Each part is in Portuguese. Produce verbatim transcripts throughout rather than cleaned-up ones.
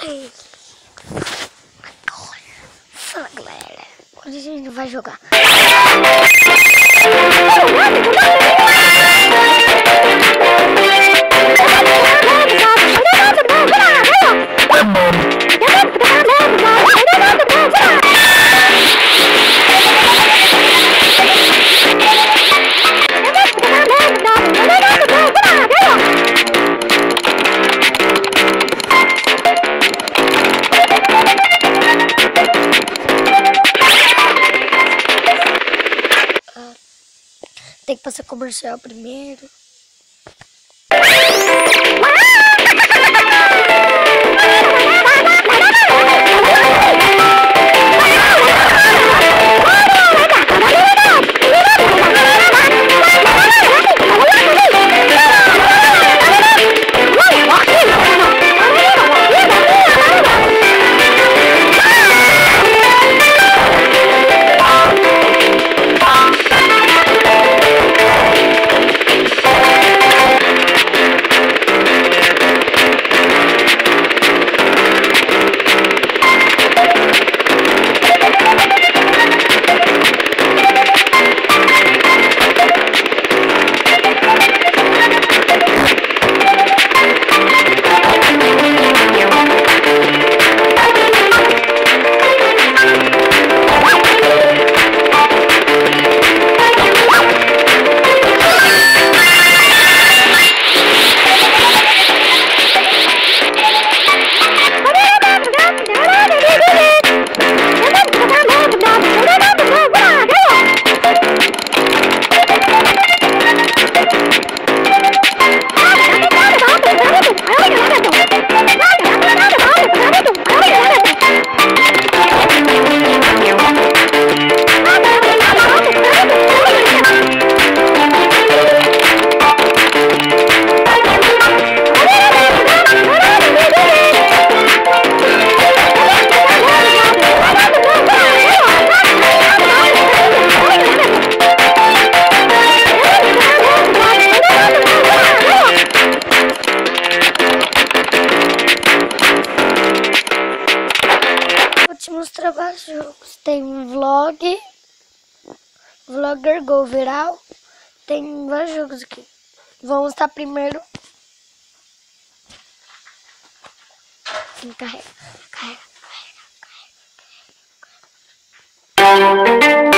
Fala, galera. Hoje a gente vai jogar. Tem que passar comercial primeiro. Vários jogos. Tem vlog, vlogger go viral. Tem vários jogos aqui. Vamos mostrar primeiro. Sim, carrega, carrega, carrega, carrega.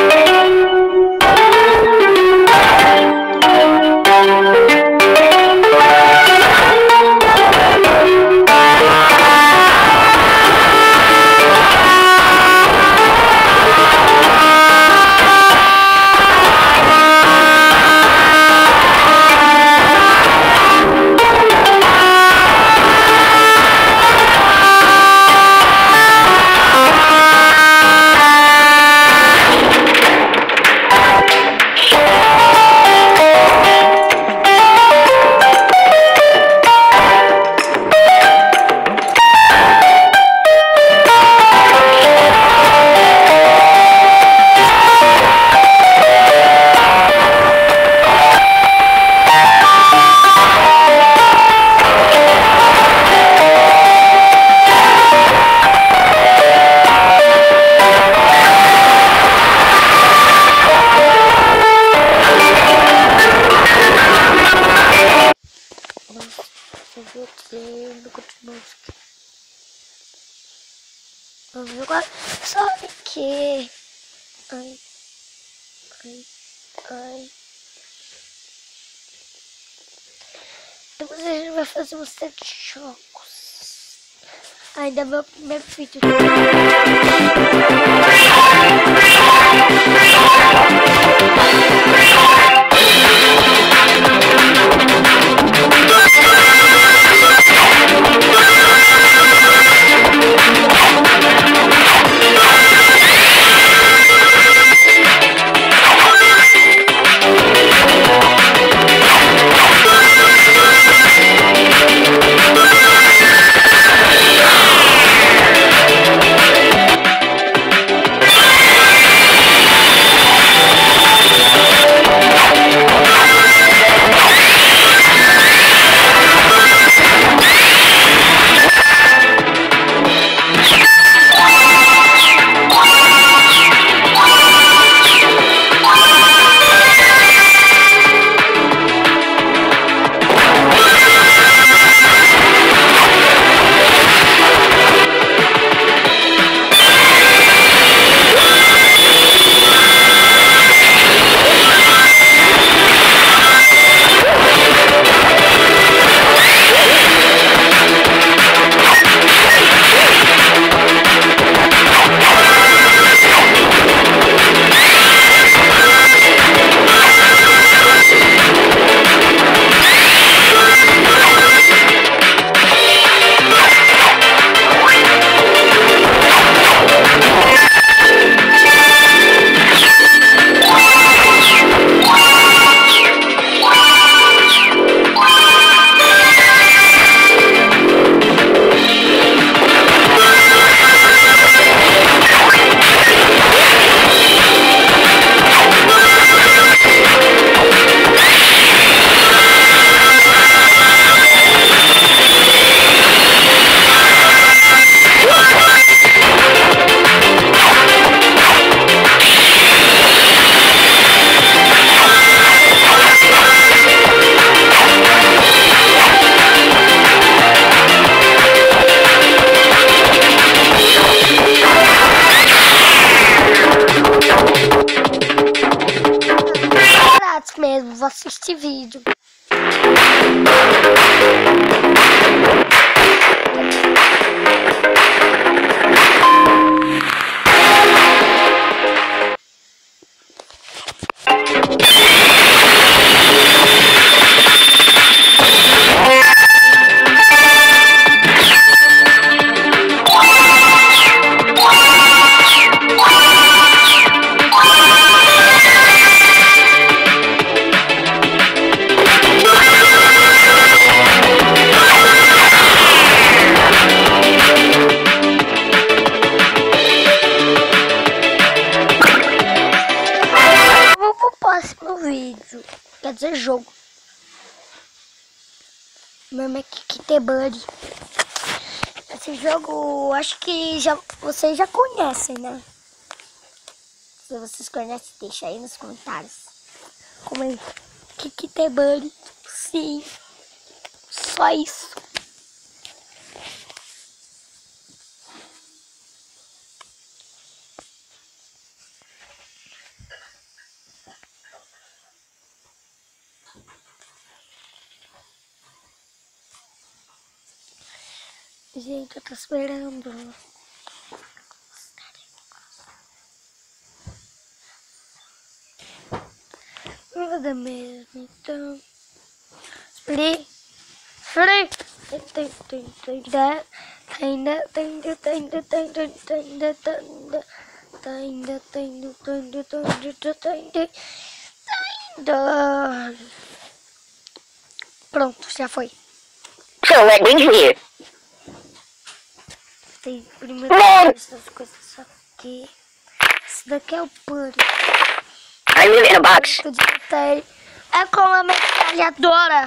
Vamos jogar. Sabe que... Ai, ai, ai. Depois a gente vai fazer um set de jogos. Ainda é meu primeiro vídeo. Meu nome é Kikitebuddy. Esse jogo, acho que já, vocês já conhecem, né? Se vocês conhecem, deixa aí nos comentários. Como é Kikitebuddy? Sim, só isso. Gente, eu tô esperando. Nada mesmo, então. Free. Free. Tem, tem, tem, tem, ainda tem, tem, tem, tem, tem, tem, tem, ainda tem, tem, tem, tem, tem. Pronto, já foi. So what brings you here? Tem primeiro essas coisas aqui. Esse daqui é o pano. I live in a box. É com a metralhadora.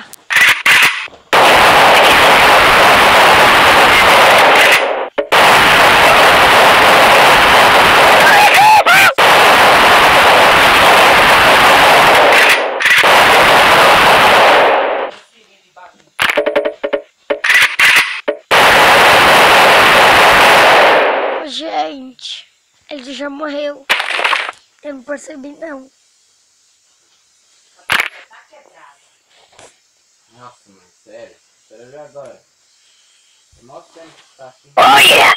Gente, ele já morreu. Eu não percebi, não. Nossa, mano, sério? Espera ver agora. O nosso tempo tá assim. Oh yeah!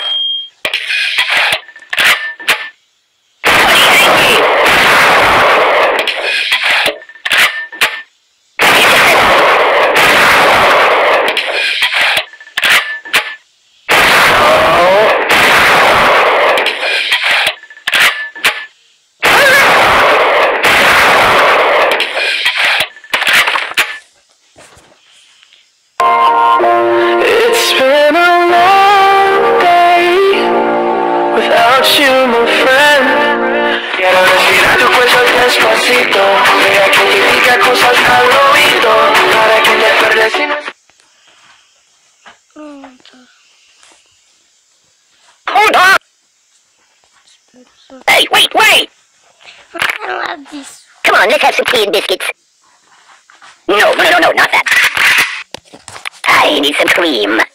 Hold on! Hey, wait, wait! Come on, let's have some tea and biscuits. No, no, no, no, not that. I need some cream.